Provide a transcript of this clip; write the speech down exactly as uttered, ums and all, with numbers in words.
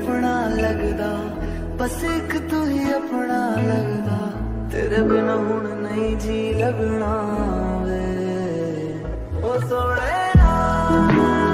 अपना लगदा, बस एक तू ही अपना लगदा, तेरे बिना हुण नहीं जी लगना वे ओ सोहणिया।